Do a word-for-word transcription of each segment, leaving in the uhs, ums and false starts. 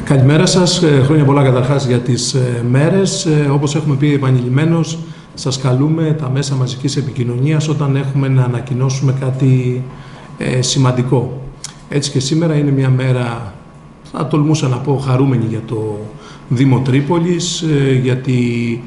Καλημέρα σας. Χρόνια πολλά καταρχάς για τις μέρες. Όπως έχουμε πει επανειλημμένως, σας καλούμε τα μέσα μαζικής επικοινωνίας όταν έχουμε να ανακοινώσουμε κάτι ε, σημαντικό. Έτσι και σήμερα είναι μια μέρα, θα τολμούσα να πω, χαρούμενη για το Δήμο Τρίπολης, ε, γιατί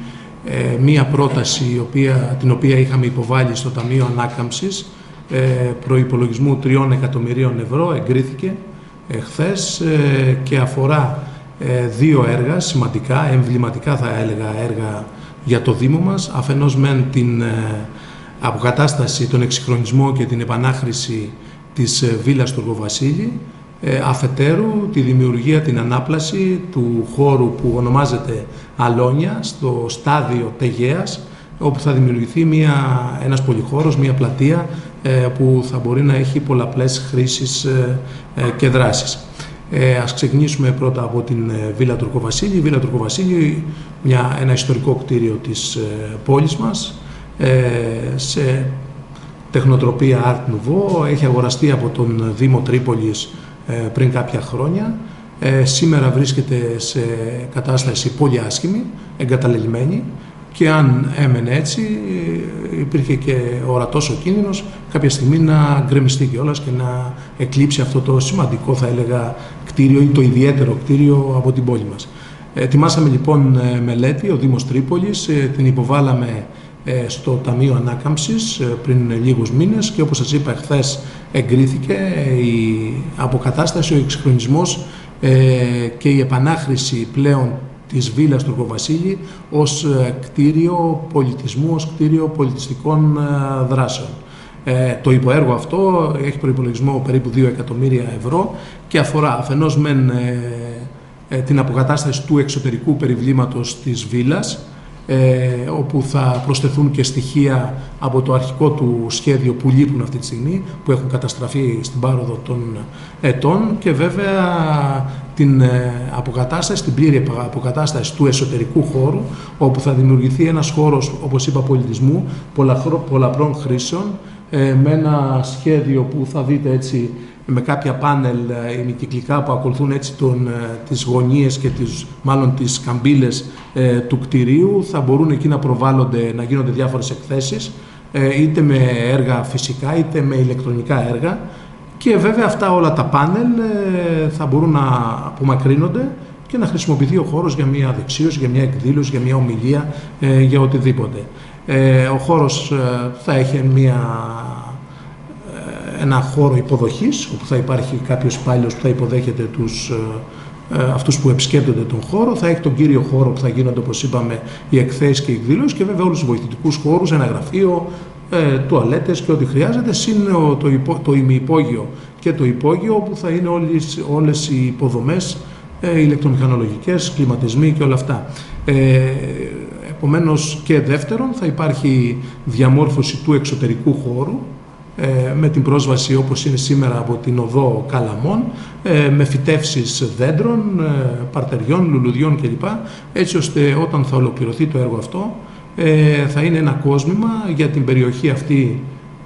ε, μια πρόταση η οποία, την οποία είχαμε υποβάλει στο Ταμείο Ανάκαμψης ε, προϋπολογισμού τριών εκατομμυρίων ευρώ εγκρίθηκε χθες και αφορά δύο έργα σημαντικά, εμβληματικά θα έλεγα έργα για το Δήμο μας. Αφενός μεν την αποκατάσταση, τον εξυγχρονισμό και την επανάχρηση της βίλας του Αργοβασίλη, αφετέρου τη δημιουργία, την ανάπλαση του χώρου που ονομάζεται Αλόνια στο στάδιο Τεγέας, όπου θα δημιουργηθεί μια, ένας πολυχώρος, μια πλατεία ε, που θα μπορεί να έχει πολλαπλές χρήσεις ε, ε, και δράσεις. Ε, ας ξεκινήσουμε πρώτα από την ε, Βίλα του Αργοβασίλη. Η Βίλα του Αργοβασίλη, μια, ένα ιστορικό κτίριο της ε, πόλης μας, ε, σε τεχνοτροπία Art Nouveau, έχει αγοραστεί από τον Δήμο Τρίπολης ε, πριν κάποια χρόνια. Ε, σήμερα βρίσκεται σε κατάσταση πολύ άσχημη, εγκαταλελειμμένη, και αν έμενε έτσι, υπήρχε και ορατός ο κίνδυνος κάποια στιγμή να γκρεμιστεί κιόλας και να εκλείψει αυτό το σημαντικό, θα έλεγα, κτίριο ή το ιδιαίτερο κτίριο από την πόλη μας. Ετοιμάσαμε λοιπόν μελέτη, ο Δήμος Τρίπολης, την υποβάλαμε στο Ταμείο Ανάκαμψης πριν λίγους μήνες και όπως σας είπα, χθες εγκρίθηκε η αποκατάσταση, ο εξυγχρονισμός και η επανάχρηση πλέον της Βίλας του Αργοβασίλη ως κτίριο πολιτισμού, ως κτίριο πολιτιστικών δράσεων. Ε, το υποέργο αυτό έχει προϋπολογισμό περίπου δύο εκατομμύρια ευρώ και αφορά αφενός μεν ε, ε, την αποκατάσταση του εξωτερικού περιβλήματος της βίλας, ε, όπου θα προσθεθούν και στοιχεία από το αρχικό του σχέδιο που λείπουν αυτή τη στιγμή, που έχουν καταστραφεί στην πάροδο των ετών, και βέβαια την αποκατάσταση, την πλήρη αποκατάσταση του εσωτερικού χώρου, όπου θα δημιουργηθεί ένας χώρος, όπως είπα, πολιτισμού, πολλαπλών χρήσεων, με ένα σχέδιο που θα δείτε έτσι, με κάποια πάνελ ημικυκλικά που ακολουθούν έτσι τον, τις γωνίες και τις, μάλλον τις καμπύλες ε, του κτηρίου. Θα μπορούν εκεί να προβάλλονται, να γίνονται διάφορες εκθέσεις, ε, είτε με έργα φυσικά είτε με ηλεκτρονικά έργα, και βέβαια αυτά όλα τα πάνελ ε, θα μπορούν να απομακρύνονται και να χρησιμοποιηθεί ο χώρος για μια δεξίωση, για μια εκδήλωση, για μια ομιλία, ε, για οτιδήποτε. Ε, ο χώρος ε, θα έχει μια ένα χώρο υποδοχής, όπου θα υπάρχει κάποιος υπάλληλος που θα υποδέχεται τους, ε, αυτούς που επισκέπτονται τον χώρο. Θα έχει τον κύριο χώρο που θα γίνονται, όπως είπαμε, οι εκθέσεις και οι εκδήλωσεις, και βέβαια όλους τους βοηθητικούς χώρους, ένα γραφείο, ε, τουαλέτες και ό,τι χρειάζεται, συν το, υπο, το ημιυπόγειο και το υπόγειο, όπου θα είναι όλες, όλες οι υποδομές ε, ηλεκτρομηχανολογικές, κλιματισμοί και όλα αυτά. Ε, επομένως, και δεύτερον, θα υπάρχει διαμόρφωση του εξωτερικού χώρου, με την πρόσβαση όπως είναι σήμερα από την οδό Καλαμών, με φυτεύσεις δέντρων, παρτεριών, λουλουδιών κλπ. Έτσι ώστε όταν θα ολοκληρωθεί το έργο αυτό θα είναι ένα κόσμημα για την περιοχή αυτή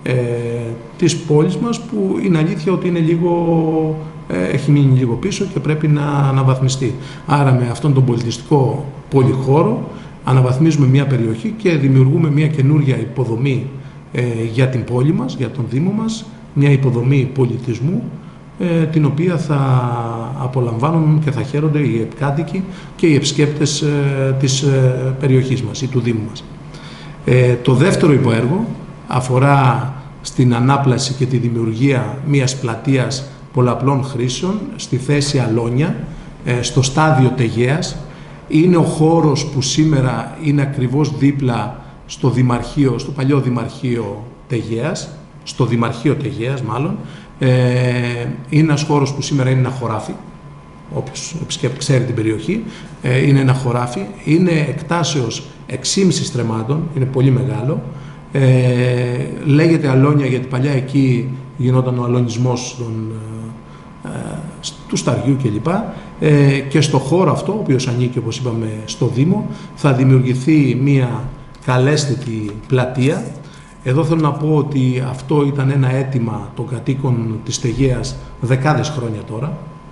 της πόλης μας, που είναι αλήθεια ότι είναι λίγο, έχει μείνει λίγο πίσω και πρέπει να αναβαθμιστεί. Άρα με αυτόν τον πολιτιστικό πολυχώρο αναβαθμίζουμε μια περιοχή και δημιουργούμε μια καινούργια υποδομή για την πόλη μας, για τον Δήμο μας, μια υποδομή πολιτισμού, την οποία θα απολαμβάνουν και θα χαίρονται οι επικάτοικοι και οι επισκέπτες της περιοχής μας ή του Δήμου μας. Το δεύτερο υποέργο αφορά στην ανάπλαση και τη δημιουργία μιας πλατείας πολλαπλών χρήσεων στη θέση Αλόνια, στο στάδιο Τεγέας. Είναι ο χώρος που σήμερα είναι ακριβώς δίπλα στο Δημαρχείο, στο παλιό Δημαρχείο Τεγέας, στο Δημαρχείο Τεγέας μάλλον. Ε, είναι ένας χώρος που σήμερα είναι ένα χωράφι, όποιος επισκέπτει ξέρει την περιοχή, ε, είναι ένα χωράφι, είναι εκτάσεως έξι κόμμα πέντε στρεμμάτων, είναι πολύ μεγάλο. Ε, λέγεται Αλόνια γιατί παλιά εκεί γινόταν ο αλωνισμός των, ε, του Σταριού κλπ. Ε, και στο χώρο αυτό, ο οποίος ανήκει, όπως είπαμε, στο Δήμο, θα δημιουργηθεί μία καλέσθητη πλατεία. Εδώ θέλω να πω ότι αυτό ήταν ένα αίτημα των κατοίκων της Τεγέας δεκάδες χρόνια τώρα.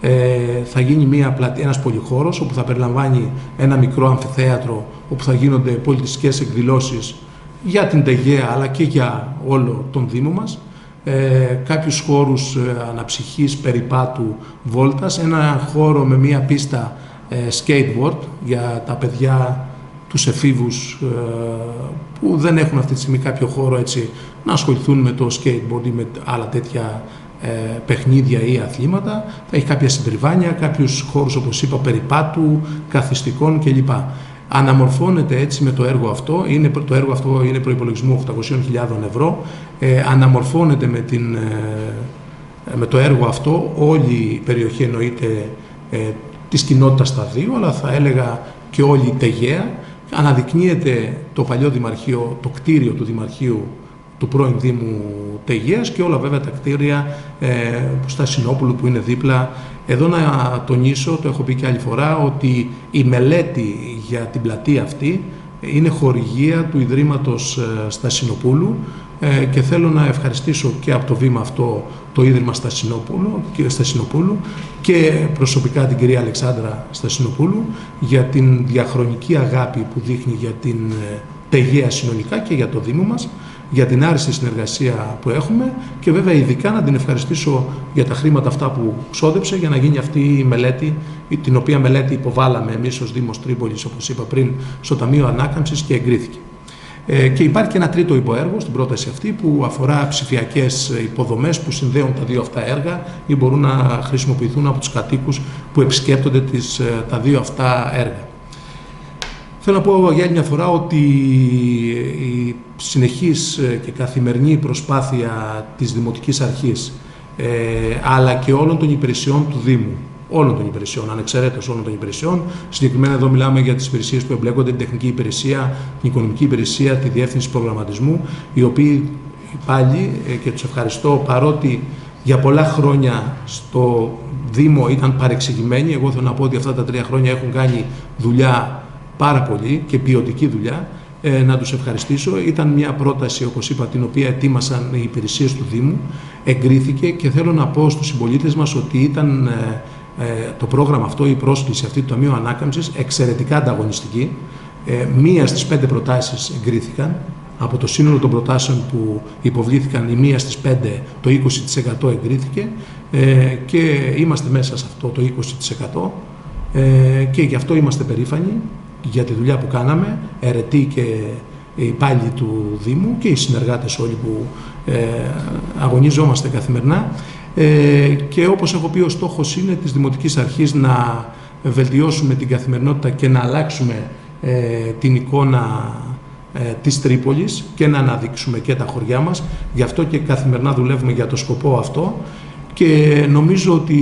Ε, θα γίνει μια πλατή, ένας πολυχώρος όπου θα περιλαμβάνει ένα μικρό αμφιθέατρο όπου θα γίνονται πολιτιστικές εκδηλώσεις για την Τεγέα αλλά και για όλο τον Δήμο μας. Ε, κάποιους χώρους ε, αναψυχής, περιπάτου, βόλτας, ένα χώρο με μια πίστα ε, skateboard για τα παιδιά, τους εφήβους ε, που δεν έχουν αυτή τη στιγμή κάποιο χώρο έτσι να ασχοληθούν με το skateboard ή με άλλα τέτοια ε, παιχνίδια ή αθλήματα. Θα έχει κάποια συντριβάνια, κάποιους χώρους όπως είπα περιπάτου, καθιστικών κλπ. Αναμορφώνεται έτσι με το έργο αυτό, είναι, το έργο αυτό είναι προϋπολογισμού οκτακόσιες χιλιάδες ευρώ, ε, αναμορφώνεται με, την, ε, με το έργο αυτό όλη η περιοχή εννοείται ε, της κοινότητας στα δύο, αλλά θα έλεγα και όλη η Τεγέα. Αναδεικνύεται το παλιό δημαρχείο, το κτίριο του δημαρχείου του πρώην Δήμου Τεγέας και όλα βέβαια τα κτίρια ε, στα Συνόπουλου που είναι δίπλα. Εδώ να τονίσω, το έχω πει και άλλη φορά, ότι η μελέτη για την πλατεία αυτή είναι χορηγία του Ιδρύματος Στασινοπούλου ε, και θέλω να ευχαριστήσω και από το βήμα αυτό το Ίδρυμα Στασινοπούλου και, Στασινοπούλου και προσωπικά την κυρία Αλεξάνδρα Στασινοπούλου για την διαχρονική αγάπη που δείχνει για την Τεγέα συνολικά και για το Δήμο μας, για την άριστη συνεργασία που έχουμε και βέβαια ειδικά να την ευχαριστήσω για τα χρήματα αυτά που ξόδεψε για να γίνει αυτή η μελέτη, την οποία μελέτη υποβάλαμε εμείς ως Δήμος Τρίπολης, όπως είπα πριν, στο Ταμείο Ανάκαμψης και εγκρίθηκε. Ε, και υπάρχει και ένα τρίτο υποέργο στην πρόταση αυτή που αφορά ψηφιακές υποδομές που συνδέουν τα δύο αυτά έργα ή μπορούν να χρησιμοποιηθούν από τους κατοίκους που επισκέπτονται τις, τα δύο αυτά έργα. Θέλω να πω για άλλη μια φορά ότι η συνεχής και καθημερινή προσπάθεια της Δημοτικής Αρχής ε, αλλά και όλων των υπηρεσιών του Δήμου, όλων των υπηρεσιών, ανεξαιρέτως όλων των υπηρεσιών, συγκεκριμένα εδώ μιλάμε για τις υπηρεσίες που εμπλέκονται, την τεχνική υπηρεσία, την οικονομική υπηρεσία, τη διεύθυνση προγραμματισμού, οι οποίοι πάλι ε, και τους ευχαριστώ παρότι για πολλά χρόνια στο Δήμο ήταν παρεξηγημένοι, εγώ θέλω να πω ότι αυτά τα τρία χρόνια έχουν κάνει δουλειά πάρα πολύ και ποιοτική δουλειά, ε, να τους ευχαριστήσω. Ήταν μια πρόταση, όπως είπα, την οποία ετοίμασαν οι υπηρεσίες του Δήμου, εγκρίθηκε και θέλω να πω στους συμπολίτες μας ότι ήταν ε, ε, το πρόγραμμα αυτό, η πρόσκληση αυτή του Ταμείου Ανάκαμψης, εξαιρετικά ανταγωνιστική. Ε, μία στις πέντε προτάσεις εγκρίθηκαν. Από το σύνολο των προτάσεων που υποβλήθηκαν, η μία στις πέντε, το είκοσι τοις εκατό εγκρίθηκε ε, και είμαστε μέσα σε αυτό το είκοσι τοις εκατό ε, και γι' αυτό είμαστε περήφανοι για τη δουλειά που κάναμε, αιρετοί και οι υπάλληλοι του Δήμου και οι συνεργάτες όλοι που ε, αγωνιζόμαστε καθημερινά. Ε, και όπως έχω πει, ο στόχος είναι της Δημοτικής Αρχής να βελτιώσουμε την καθημερινότητα και να αλλάξουμε ε, την εικόνα ε, της Τρίπολης και να αναδείξουμε και τα χωριά μας. Γι' αυτό και καθημερινά δουλεύουμε για το σκοπό αυτό. Και νομίζω ότι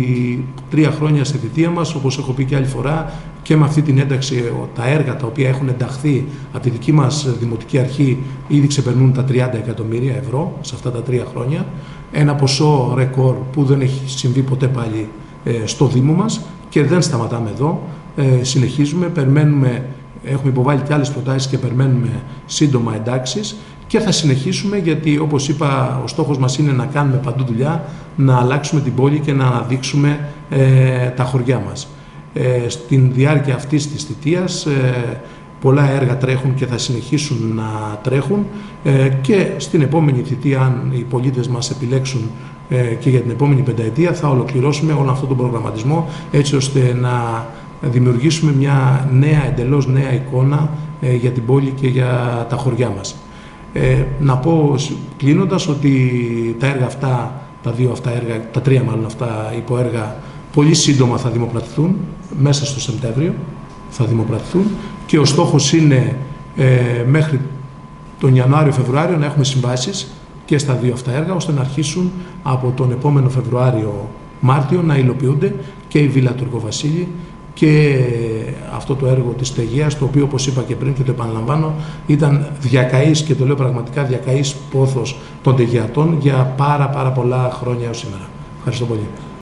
τρία χρόνια στη θητεία μας, όπως έχω πει και άλλη φορά, και με αυτή την ένταξη, τα έργα τα οποία έχουν ενταχθεί από τη δική μας Δημοτική Αρχή ήδη ξεπερνούν τα τριάντα εκατομμύρια ευρώ σε αυτά τα τρία χρόνια. Ένα ποσό ρεκόρ που δεν έχει συμβεί ποτέ πάλι ε, στο Δήμο μας και δεν σταματάμε εδώ. Ε, συνεχίζουμε, περιμένουμε, έχουμε υποβάλει και άλλες προτάσεις και περιμένουμε σύντομα εντάξεις. Και θα συνεχίσουμε γιατί, όπως είπα, ο στόχος μας είναι να κάνουμε παντού δουλειά, να αλλάξουμε την πόλη και να αναδείξουμε ε, τα χωριά μας. Ε, στην διάρκεια αυτής της θητείας ε, πολλά έργα τρέχουν και θα συνεχίσουν να τρέχουν ε, και στην επόμενη θητεία, αν οι πολίτες μας επιλέξουν ε, και για την επόμενη πενταετία, θα ολοκληρώσουμε όλο αυτόν τον προγραμματισμό έτσι ώστε να δημιουργήσουμε μια νέα, εντελώς νέα εικόνα ε, για την πόλη και για τα χωριά μας. Ε, να πω κλείνοντας ότι τα έργα αυτά, τα δύο αυτά έργα, τα τρία μάλλον αυτά υποέργα, πολύ σύντομα θα δημοπρατηθούν, μέσα στο Σεπτέμβριο θα δημοπρατηθούν και ο στόχος είναι ε, μέχρι τον Ιανουάριο-Φεβρουάριο να έχουμε συμβάσεις και στα δύο αυτά έργα, ώστε να αρχίσουν από τον επόμενο Φεβρουάριο-Μάρτιο να υλοποιούνται και η Βίλα Τουρκοβασίλη και αυτό το έργο της Τεγέας, το οποίο, όπως είπα και πριν και το επαναλαμβάνω, ήταν διακαής, και το λέω πραγματικά, διακαής πόθος των Τεγεατών για πάρα πάρα πολλά χρόνια έως σήμερα. Ευχαριστώ πολύ.